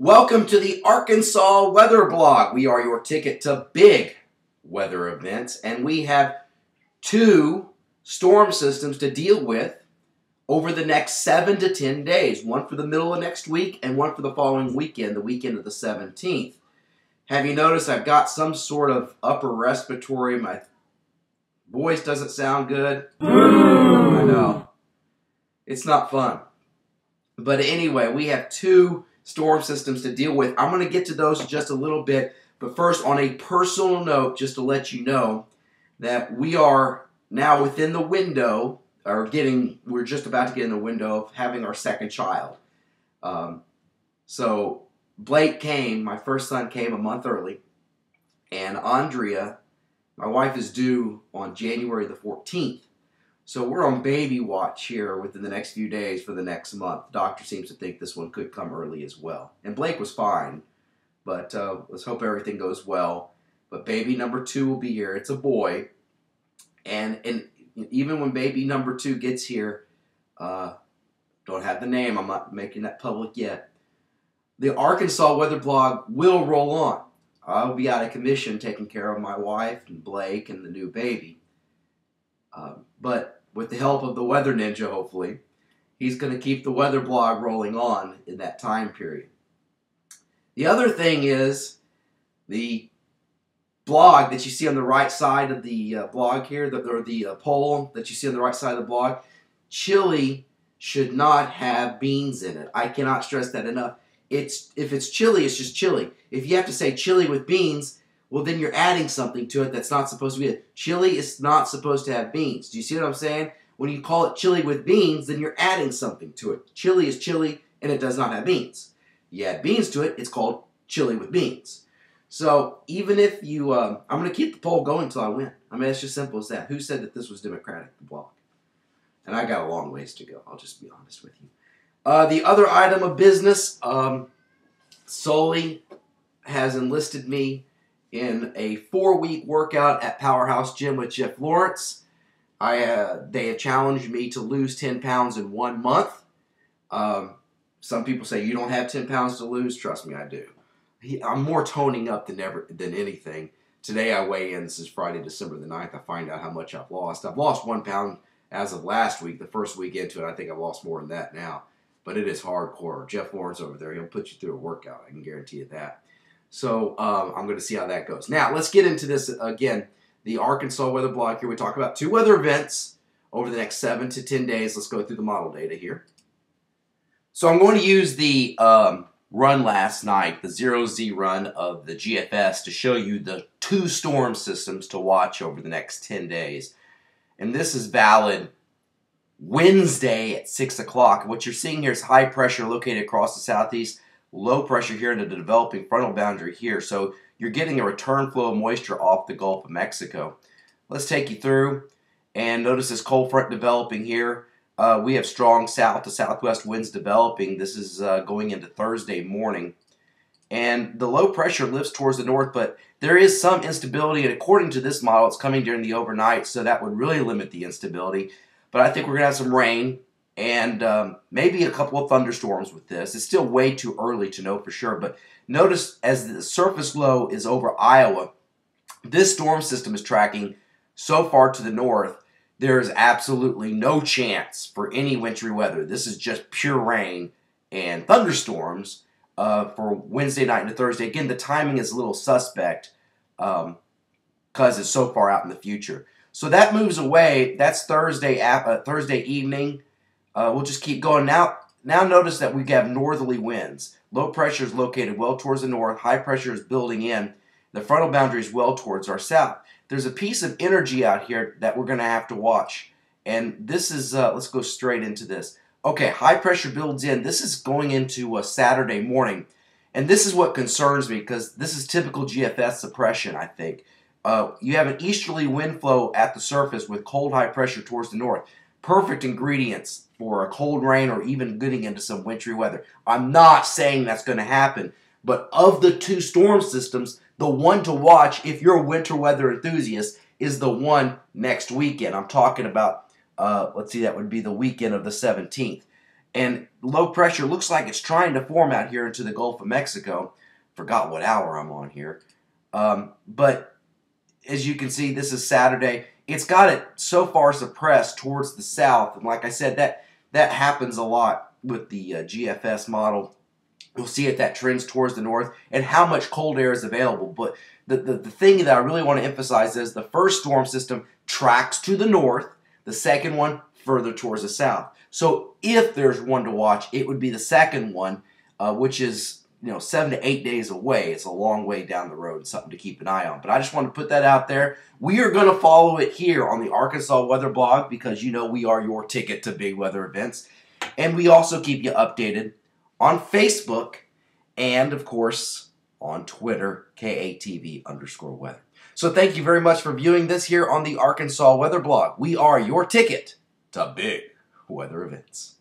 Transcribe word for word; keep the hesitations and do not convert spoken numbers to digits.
Welcome to the Arkansas Weather Blog. We are your ticket to big weather events, and we have two storm systems to deal with over the next seven to ten days. One for the middle of next week and one for the following weekend, the weekend of the seventeenth. Have you noticed I've got some sort of upper respiratory? My voice doesn't sound good. I know. It's not fun. But anyway, we have two storm systems to deal with. I'm going to get to those in just a little bit. But first, on a personal note, just to let you know that we are now within the window, or getting, we're just about to get in the window of having our second child. Um, so Blake came, my first son came a month early, and Andrea, my wife, is due on January the fourteenth. So we're on baby watch here within the next few days for the next month. Doctor seems to think this one could come early as well. And Blake was fine, but uh, let's hope everything goes well. But baby number two will be here. It's a boy. And, and even when baby number two gets here, uh, don't have the name. I'm not making that public yet. The Arkansas Weather Blog will roll on. I'll be out of commission taking care of my wife and Blake and the new baby. Um, but with the help of the Weather Ninja, hopefully, he's going to keep the weather blog rolling on in that time period. The other thing is the blog that you see on the right side of the uh, blog here, the, or the uh, poll that you see on the right side of the blog. Chili should not have beans in it. I cannot stress that enough. It's if it's chili, it's just chili. If you have to say chili with beans, well, then you're adding something to it that's not supposed to be it. Chili is not supposed to have beans. Do you see what I'm saying? When you call it chili with beans, then you're adding something to it. Chili is chili, and it does not have beans. You add beans to it, it's called chili with beans. So even if you, um, I'm going to keep the poll going until I win. I mean, it's just simple as that. Who said that this was Democratic, the blog? And I got a long ways to go. I'll just be honest with you. Uh, the other item of business, um, Sully has enlisted me in a four-week workout at Powerhouse Gym with Jeff Lawrence. I, uh, they have challenged me to lose ten pounds in one month. Um, some people say, you don't have ten pounds to lose. Trust me, I do. He, I'm more toning up than ever than anything. Today I weigh in. This is Friday, December the ninth. I find out how much I've lost. I've lost one pound as of last week, the first week into it. I think I've lost more than that now. But it is hardcore. Jeff Lawrence over there, he'll put you through a workout. I can guarantee you that. So um, I'm going to see how that goes. Now, let's get into this again. The Arkansas Weather Blog here. We talk about two weather events over the next seven to ten days. Let's go through the model data here. So I'm going to use the um, run last night, the zero Z run of the G F S, to show you the two storm systems to watch over the next ten days. And this is valid Wednesday at six o'clock. What you're seeing here is high pressure located across the southeast, low pressure here into the developing frontal boundary here. So you're getting a return flow of moisture off the Gulf of Mexico. Let's take you through and notice this cold front developing here. Uh, we have strong south to southwest winds developing. This is uh, going into Thursday morning. And the low pressure lifts towards the north, but there is some instability. And according to this model, it's coming during the overnight, so that would really limit the instability. But I think we're going to have some rain and um, maybe a couple of thunderstorms with this. It's still way too early to know for sure. But notice as the surface low is over Iowa, this storm system is tracking so far to the north, there is absolutely no chance for any wintry weather. This is just pure rain and thunderstorms uh, for Wednesday night into Thursday. Again, the timing is a little suspect because um, it's so far out in the future. So that moves away. That's Thursday uh, Thursday evening. Uh, we'll just keep going. Now, now notice that we have northerly winds. Low pressure is located well towards the north. High pressure is building in. The frontal boundary is well towards our south. There's a piece of energy out here that we're going to have to watch. And this is, uh, let's go straight into this. Okay, high pressure builds in. This is going into a Saturday morning. And this is what concerns me because this is typical G F S suppression, I think. Uh, you have an easterly wind flow at the surface with cold high pressure towards the north. Perfect ingredients for a cold rain or even getting into some wintry weather. I'm not saying that's going to happen, but of the two storm systems, the one to watch if you're a winter weather enthusiast is the one next weekend. I'm talking about, uh, let's see, that would be the weekend of the seventeenth. And low pressure looks like it's trying to form out here into the Gulf of Mexico. Forgot what hour I'm on here. Um, but as you can see, this is Saturday. It's got it so far suppressed towards the south. And like I said, that, that happens a lot with the uh, G F S model. You'll see it that trends towards the north and how much cold air is available. But the, the, the thing that I really want to emphasize is the first storm system tracks to the north, the second one further towards the south. So if there's one to watch, it would be the second one, uh, which is you know seven to eight days away. It's a long way down the road and something to keep an eye on. But I just want to put that out there. We are going to follow it here on the Arkansas Weather Blog because you know we are your ticket to big weather events. And we also keep you updated on Facebook and, of course, on Twitter, K A T V underscore weather. So thank you very much for viewing this here on the Arkansas Weather Blog. We are your ticket to big weather events.